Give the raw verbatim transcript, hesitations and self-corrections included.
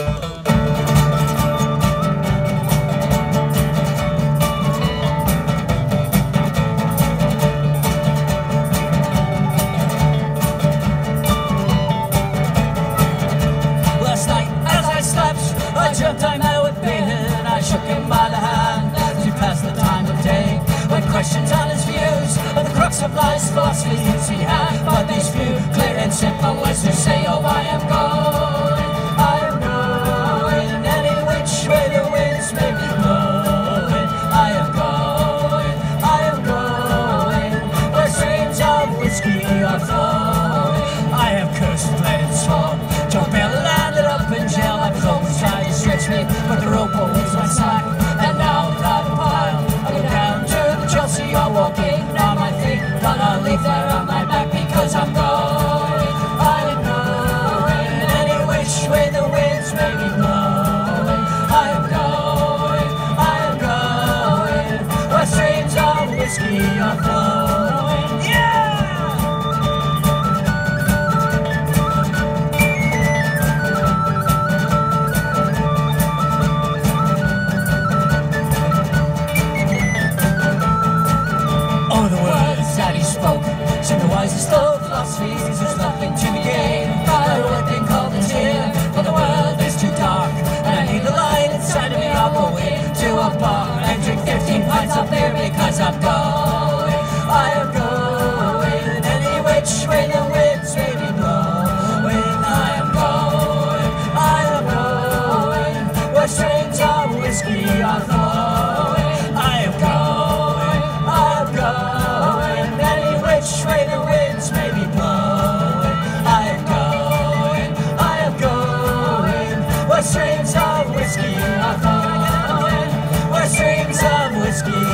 I jumped on out with Ben and I shook him by the hand as we passed the time of day. When questions on his views of the crux of life's philosophies he had, but these few clear and simple was to say, oh, I am going, I am going, any which way the winds may be blowing. I am going, I am going, where streams of whiskey are flowing. I have cursed, fled and sworn, Joe Bell landed up in jail. I was always trying to stretch me, but the rope was my slack. And now the driving pile, I go down to the Chelsea, I'm walking on my feet, but I'll leave there on my back because I'm going, I am going, any which way the winds may be blowing. I am going, I am going, where streams of whiskey are flowing. Yeah! Seem the wisest of philosophies, there's nothing to be gained by what they call the tear. For the world is too dark, and I need the light inside of me. I'll go into a bar and drink fifteen pints of beer because I'm going, I am going, any which way the winds may be blowing. I am going, I am going, where streams of whiskey are flowing. I am going, I am going, any which way the winds may be blowing. I am going, I am going, where streams of whiskey are flowing, where streams of whiskey